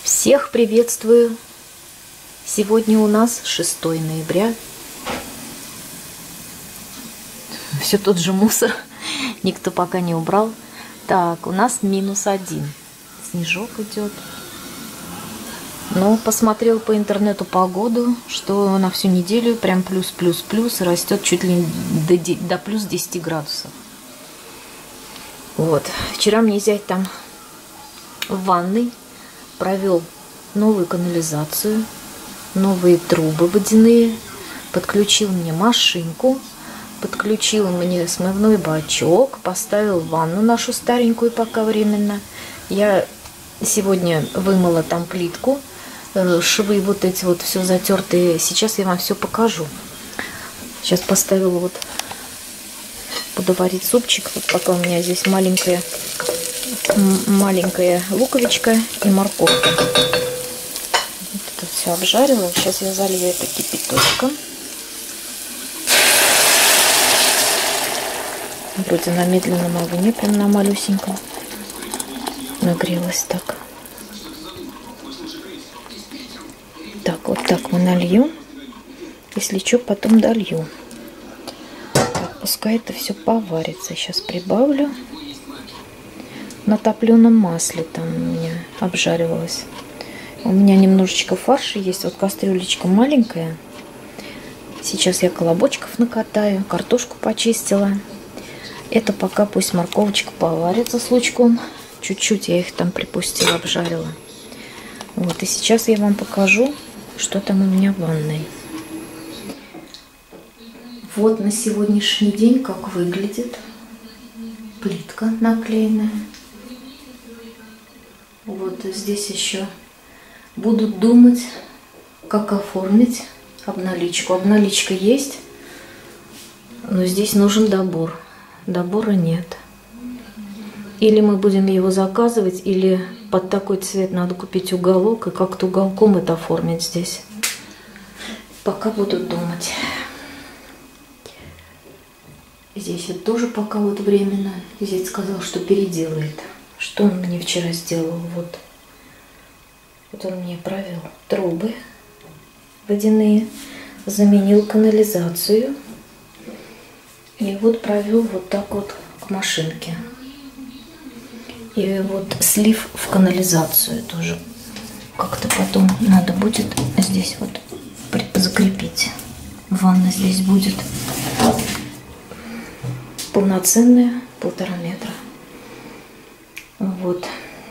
Всех приветствую! Сегодня у нас 6 ноября. Все тот же мусор, никто пока не убрал. Так, у нас -1. Снежок идет. Но посмотрел по интернету погоду, что на всю неделю прям плюс, растет чуть ли до плюс 10 градусов. Вот. Вчера мне зять там в ванной провел новую канализацию, новые трубы водяные, подключил мне машинку, подключил мне смывной бачок, поставил ванну нашу старенькую пока временно. Я сегодня вымыла там плитку, швы вот эти вот все затертые. Сейчас я вам все покажу. Сейчас поставила вот, буду варить супчик, вот пока у меня здесь маленькая луковичка и морковка. Вот это все обжарила. Сейчас я залью это кипяточком. Вроде на медленном огне, прям на малюсеньком. Нагрелась так. Так, вот так мы нальем. Если что, потом долью. Так, пускай это все поварится. Сейчас прибавлю. На топленом масле там у меня обжаривалось. У меня немножечко фарша есть. Вот кастрюлечка маленькая. Сейчас я колобочков накатаю. Картошку почистила. Это пока пусть морковочка поварится с лучком. Чуть-чуть я их там припустила, обжарила. Вот, и сейчас я вам покажу, что там у меня в ванной. Вот на сегодняшний день как выглядит плитка наклеенная. Вот здесь еще буду думать, как оформить обналичку. Обналичка есть, но здесь нужен добор. Добора нет. Или мы будем его заказывать, или под такой цвет надо купить уголок и как-то уголком это оформить здесь. Пока буду думать. Здесь это тоже пока вот временно. Здесь сказал, что переделает. Что он мне вчера сделал? Вот. Вот он мне провел трубы водяные, заменил канализацию. И вот провел вот так вот к машинке. И вот слив в канализацию тоже как-то потом надо будет здесь вот закрепить. Ванна здесь будет полноценная, 1,5 метра. Вот.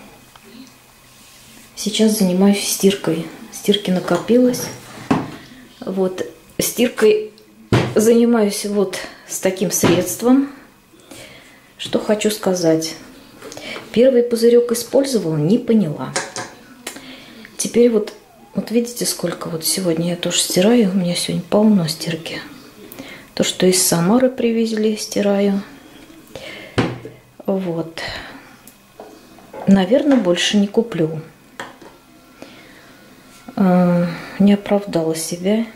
Сейчас занимаюсь стиркой. Стирки накопилось. Вот. Стиркой занимаюсь вот с таким средством. Что хочу сказать. Первый пузырек использовала, не поняла. Теперь вот видите, сколько вот сегодня я тоже стираю. У меня сегодня полно стирки. То, что из Самары привезли, стираю. Вот. Наверное, больше не куплю. Не оправдала себя.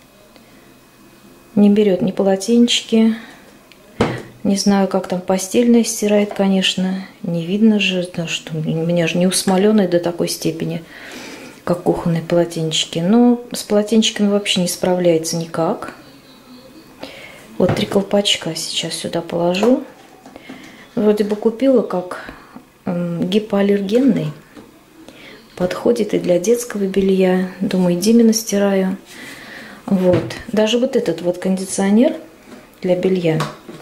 Не берет ни полотенчики. Не знаю, как там постельное стирает, конечно. Не видно же, да, что у меня же не усмоленные до такой степени, как кухонные полотенчики. Но с полотенчиками вообще не справляется никак. Вот 3 колпачка сейчас сюда положу. Вроде бы купила как гипоаллергенный. Подходит и для детского белья. Думаю, Диме настираю. Вот. Даже вот этот вот кондиционер для белья.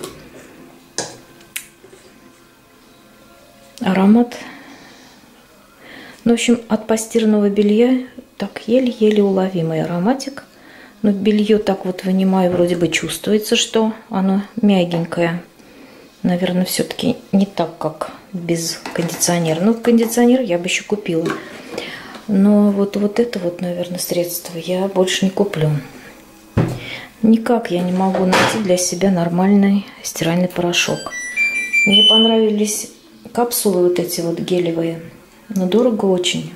Аромат. Ну, в общем, от постиранного белья так еле-еле уловимый ароматик. Но белье так вот вынимаю, вроде бы чувствуется, что оно мягенькое. Наверное, все-таки не так, как без кондиционера. Ну, кондиционер я бы еще купила. Но вот это вот, наверное, средство я больше не куплю. Никак я не могу найти для себя нормальный стиральный порошок. Мне понравились капсулы вот эти вот гелевые. Но дорого очень.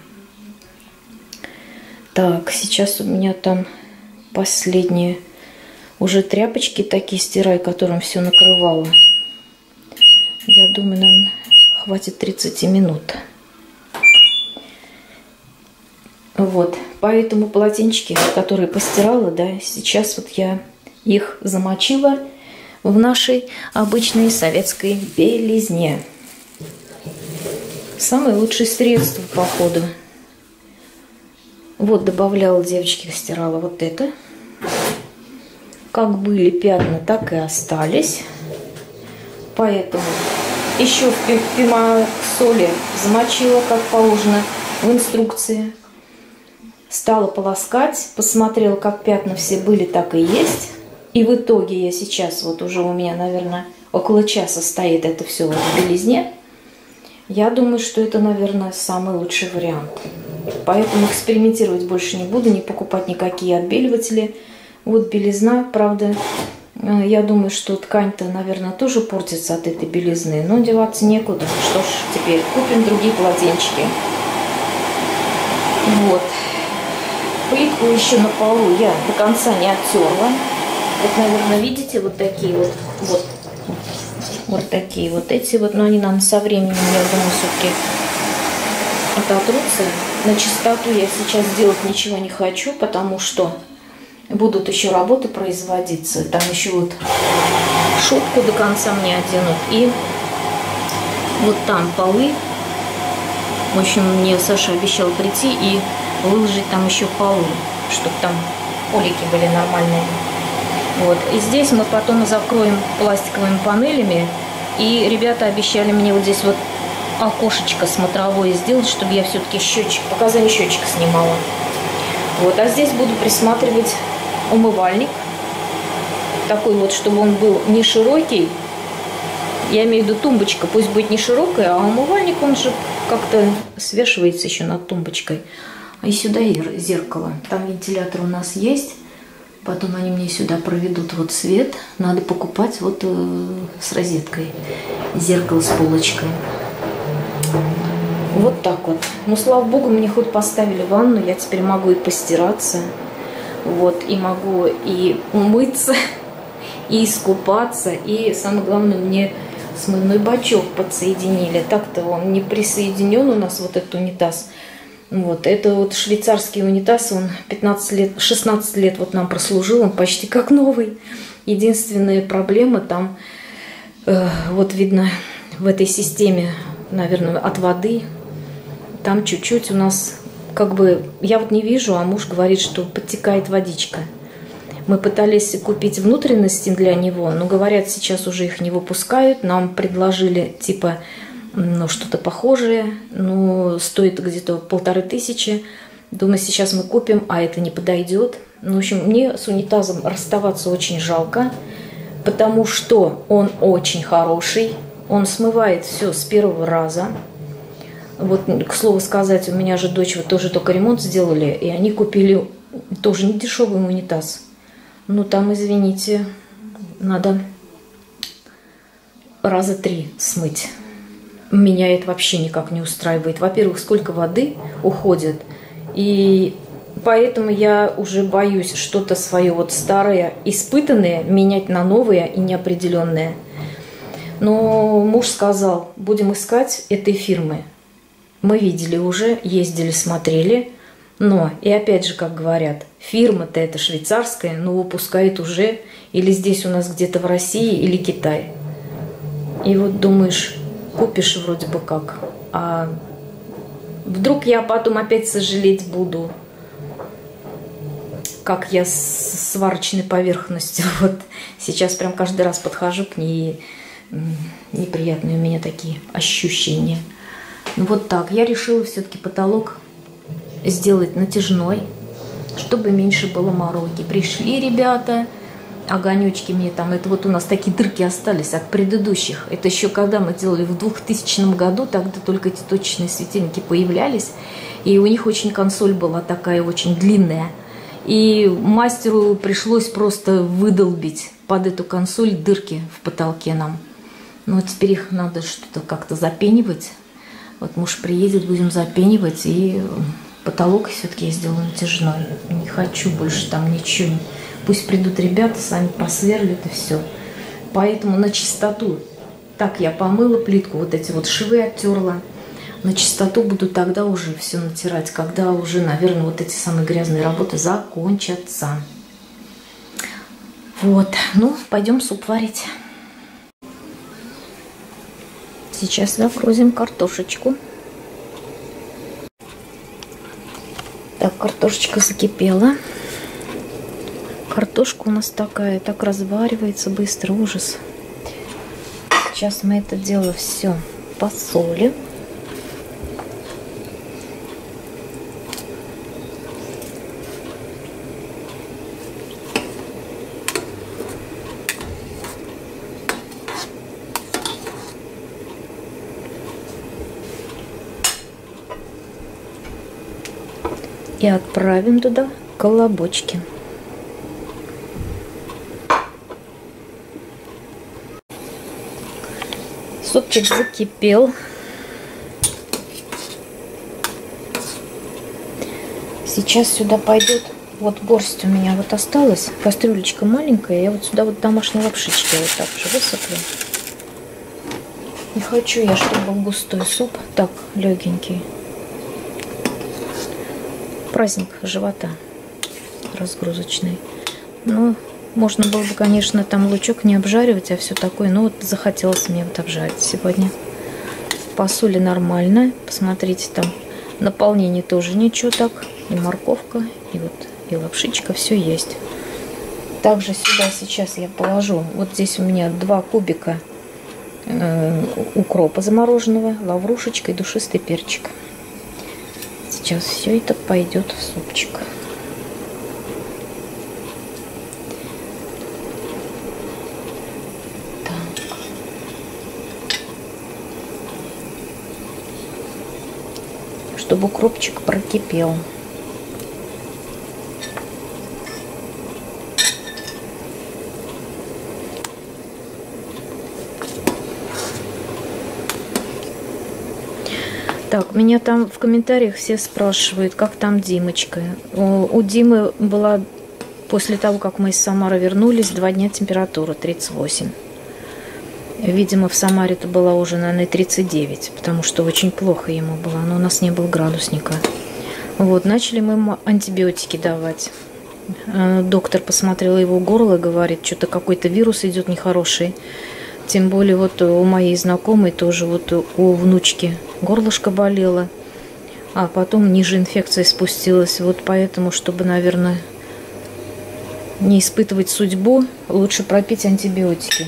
Так, сейчас у меня там последние уже тряпочки такие стираю, которым все накрывало. Я думаю, нам хватит 30 минут. Вот, поэтому полотенчики, которые постирала, да, сейчас вот я их замочила в нашей обычной советской белизне. Самое лучшее средство, походу. Вот, добавляла, девочки, стирала вот это. Как были пятна, так и остались. Поэтому еще в пимаксоле замочила, как положено в инструкции. Стала полоскать, посмотрела, как пятна все были, так и есть. И в итоге я сейчас, вот уже у меня, наверное, около часа стоит это все вот в белизне. Я думаю, что это, наверное, самый лучший вариант. Поэтому экспериментировать больше не буду, не покупать никакие отбеливатели. Вот белизна, правда, я думаю, что ткань-то, наверное, тоже портится от этой белизны. Но деваться некуда. Что ж, теперь купим другие полотенчики. Вот. Плитку еще на полу я до конца не оттерла. Вот, наверное, видите, вот такие вот такие вот эти вот, но они, наверное, со временем, я думаю, все-таки ототрутся. На чистоту я сейчас делать ничего не хочу, потому что будут еще работы производиться. Там еще вот шубку до конца мне оденут. И вот там полы. В общем, мне Саша обещал прийти и выложить там еще полы, чтобы там полики были нормальные. Вот. И здесь мы потом закроем пластиковыми панелями. И ребята обещали мне вот здесь вот окошечко смотровое сделать, чтобы я все-таки счетчик, показания счетчика снимала. Вот. А здесь буду присматривать умывальник. Такой вот, чтобы он был не широкий. Я имею в виду тумбочка, пусть будет не широкая, а умывальник, он же как-то свешивается еще над тумбочкой. И сюда зеркало. Там вентилятор у нас есть. Потом они мне сюда проведут вот свет. Надо покупать вот с розеткой. Зеркало с полочкой. Вот так вот. Ну, слава богу, мне хоть поставили ванну. Я теперь могу и постираться. Вот. И могу и умыться, и искупаться. И самое главное, мне смывной бачок подсоединили. Так-то он не присоединен у нас, вот этот унитаз. Вот, это вот швейцарский унитаз, он 16 лет вот нам прослужил, он почти как новый. Единственная проблема там, вот видно в этой системе, наверное, от воды, там чуть-чуть у нас, как бы, я вот не вижу, а муж говорит, что подтекает водичка. Мы пытались купить внутренности для него, но, говорят, сейчас уже их не выпускают. Нам предложили, типа, ну, что-то похожее, ну, стоит где-то 1500. Думаю, сейчас мы купим, а это не подойдет. Ну, в общем, мне с унитазом расставаться очень жалко, потому что он очень хороший, он смывает все с первого раза. Вот, к слову сказать, у меня же дочь вот тоже только ремонт сделали, и они купили тоже недешевый унитаз. Ну, там, извините, надо раза 3 смыть. Меня это вообще никак не устраивает. Во-первых, сколько воды уходит. И поэтому я уже боюсь что-то свое вот старое, испытанное, менять на новое и неопределенное. Но муж сказал, будем искать этой фирмы. Мы видели уже, ездили, смотрели. Но, и опять же, как говорят, фирма-то это швейцарская, но выпускает уже или здесь у нас где-то в России, или Китай. И вот думаешь, купишь вроде бы как, а вдруг я потом опять сожалеть буду, как я с сварочной поверхностью. Вот сейчас прям каждый раз подхожу к ней, и неприятные у меня такие ощущения. Ну вот так, я решила все-таки потолок сделать натяжной, чтобы меньше было мороки. Пришли ребята, огонечки мне там, это вот у нас такие дырки остались от предыдущих. Это еще когда мы делали в 2000 году, тогда только эти точечные светильники появлялись, и у них очень консоль была такая очень длинная. И мастеру пришлось просто выдолбить под эту консоль дырки в потолке нам. Ну, теперь их надо что-то как-то запенивать. Вот муж приедет, будем запенивать, и потолок все-таки я сделаю натяжной. Не хочу больше там ничего. Пусть придут ребята, сами посверлят и все. Поэтому на чистоту. Так, я помыла плитку, вот эти вот швы оттерла. на чистоту буду тогда уже все натирать, когда уже, наверное, вот эти самые грязные работы закончатся. Вот, ну, пойдем суп варить. Сейчас загрузим картошечку. Так, картошечка закипела. Картошка у нас такая, так разваривается быстро, ужас. Сейчас мы это дело все посолим. И отправим туда колобочки. Супчик закипел. Сейчас сюда пойдет, вот горсть у меня вот осталась, кастрюлечка маленькая, я вот сюда вот домашние лапшички вот так же высыплю. Не хочу я, чтобы был густой суп, так, легенький. Праздник живота разгрузочный. Ну, можно было бы, конечно, там лучок не обжаривать, а все такое. Но вот захотелось мне вот обжарить сегодня. Посоли нормально. Посмотрите, там наполнение тоже ничего так. И морковка, и вот и лапшичка, все есть. Также сюда сейчас я положу, вот здесь у меня 2 кубика укропа замороженного, лаврушечка и душистый перчик. Сейчас все это пойдет в супчик. Так. Чтобы укропчик прокипел. Так, меня там в комментариях все спрашивают, как там Димочка. У Димы была, после того, как мы из Самары вернулись, 2 дня температура 38. Видимо, в Самаре-то была уже, наверное, 39, потому что очень плохо ему было, но у нас не было градусника. Вот, начали мы ему антибиотики давать. Доктор посмотрел его горло и говорит, что-то какой-то вирус идет нехороший. Тем более вот у моей знакомой тоже вот у внучки горлышко болело, а потом ниже инфекция спустилась. Вот поэтому, чтобы, наверное, не испытывать судьбу, лучше пропить антибиотики.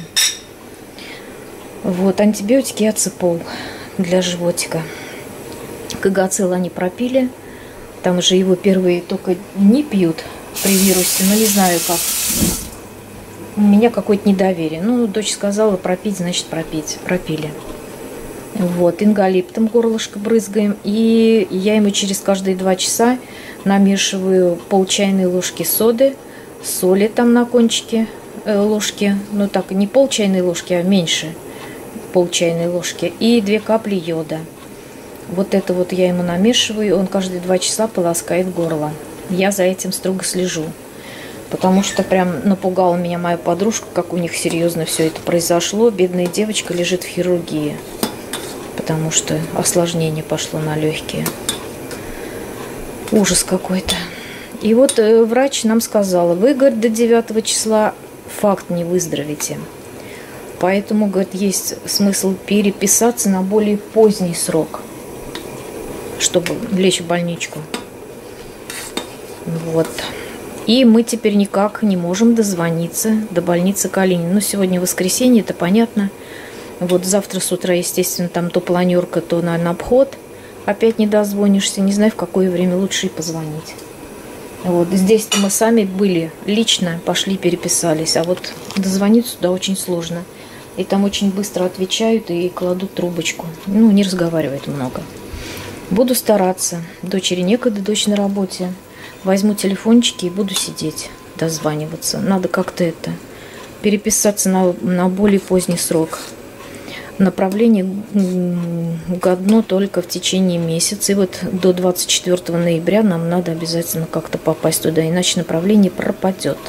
Вот, антибиотики и ацепол для животика. Кагацил они пропили. Там же его первые только не пьют при вирусе, но не знаю как. У меня какое-то недоверие. Ну, дочь сказала пропить, значит пропить. Пропили. Вот, ингалиптом горлышко брызгаем. И я ему через каждые 2 часа намешиваю пол чайной ложки соды, соли там на кончике ложки. Ну так, не пол чайной ложки, а меньше пол чайной ложки. И 2 капли йода. Вот это вот я ему намешиваю. Он каждые 2 часа полоскает горло. Я за этим строго слежу. Потому что прям напугала меня моя подружка, как у них серьезно все это произошло. Бедная девочка лежит в хирургии, потому что осложнение пошло на легкие. Ужас какой-то. И вот врач нам сказала, вы, говорит, до 9 числа факт не выздоровите. Поэтому, говорит, есть смысл переписаться на более поздний срок, чтобы лечь в больничку. Вот. И мы теперь никак не можем дозвониться до больницы Калинина. Ну, сегодня воскресенье, это понятно. Вот завтра с утра, естественно, там то планерка, то, наверное, обход. Опять не дозвонишься. Не знаю, в какое время лучше и позвонить. Вот здесь-то мы сами были лично, пошли, переписались. А вот дозвониться туда очень сложно. И там очень быстро отвечают и кладут трубочку. Ну, не разговаривают много. Буду стараться. Дочери некогда, дочь на работе. Возьму телефончики и буду сидеть, дозваниваться. Надо как-то это переписаться на более поздний срок. Направление годно только в течение месяца. И вот до 24 ноября нам надо обязательно как-то попасть туда, иначе направление пропадет.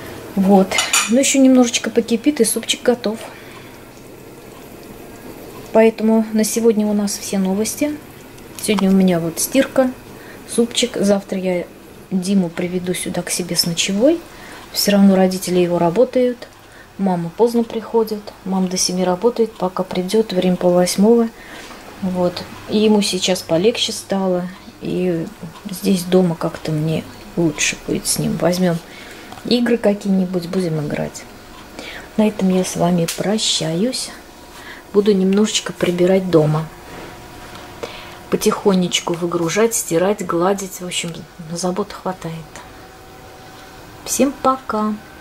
Вот. Но еще немножечко покипит, и супчик готов. Поэтому на сегодня у нас все новости. Сегодня у меня вот стирка, супчик. Завтра я Диму приведу сюда к себе с ночевой. Все равно родители его работают. Мама поздно приходит. Мама до 7 работает, пока придет, время 7:30. Вот. И ему сейчас полегче стало. И здесь дома как-то мне лучше будет с ним. Возьмем игры какие-нибудь, будем играть. На этом я с вами прощаюсь. Буду немножечко прибирать дома. Потихонечку выгружать, стирать, гладить. В общем, забот хватает. Всем пока!